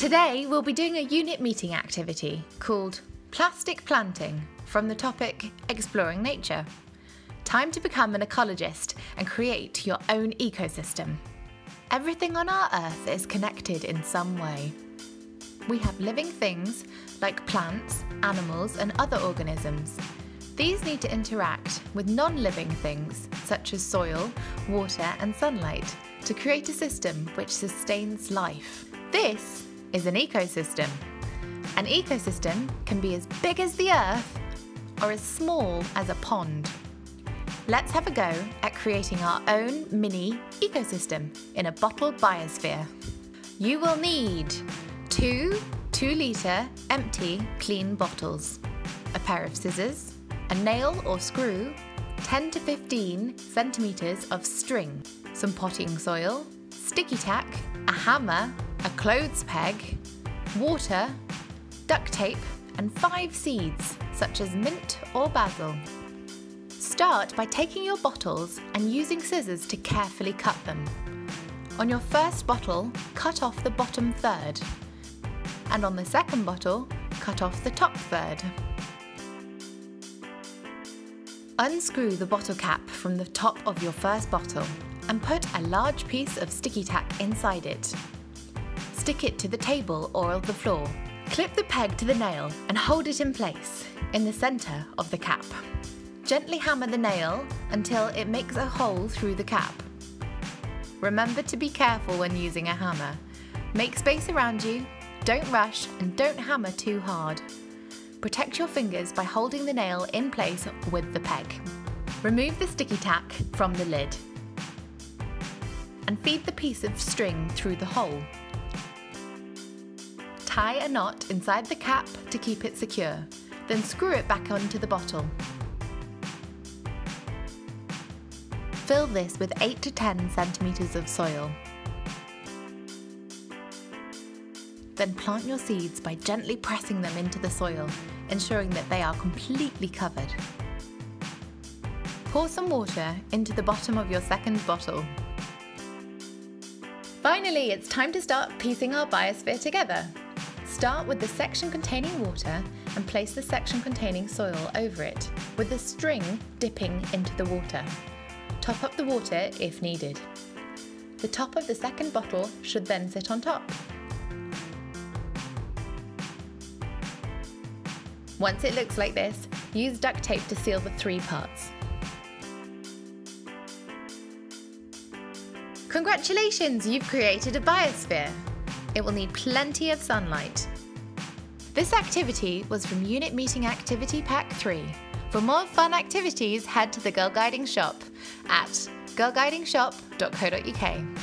Today we'll be doing a unit meeting activity called Plastic Planting from the topic Exploring Nature. Time to become an ecologist and create your own ecosystem. Everything on our Earth is connected in some way. We have living things like plants, animals and other organisms. These need to interact with non-living things such as soil, water and sunlight to create a system which sustains life. This is an ecosystem. An ecosystem can be as big as the Earth or as small as a pond. Let's have a go at creating our own mini ecosystem in a bottle biosphere. You will need two 2-litre empty clean bottles, a pair of scissors, a nail or screw, 10 to 15 centimetres of string, some potting soil, sticky tack, a hammer, a clothes peg, water, duct tape and 5 seeds such as mint or basil. Start by taking your bottles and using scissors to carefully cut them. On your first bottle, cut off the bottom third, and on the second bottle, cut off the top third. Unscrew the bottle cap from the top of your first bottle and put a large piece of sticky tack inside it. Stick it to the table or the floor. Clip the peg to the nail and hold it in place in the centre of the cap. Gently hammer the nail until it makes a hole through the cap. Remember to be careful when using a hammer. Make space around you, don't rush and don't hammer too hard. Protect your fingers by holding the nail in place with the peg. Remove the sticky tack from the lid and feed the piece of string through the hole. Tie a knot inside the cap to keep it secure, then screw it back onto the bottle. Fill this with 8 to 10 centimetres of soil. Then plant your seeds by gently pressing them into the soil, ensuring that they are completely covered. Pour some water into the bottom of your second bottle. Finally, it's time to start piecing our biosphere together. Start with the section containing water and place the section containing soil over it, with the string dipping into the water. Top up the water if needed. The top of the second bottle should then sit on top. Once it looks like this, use duct tape to seal the 3 parts. Congratulations, you've created a biosphere. It will need plenty of sunlight. This activity was from Unit Meeting Activity Pack 3. For more fun activities, head to the Girlguiding shop at girlguidingshop.co.uk.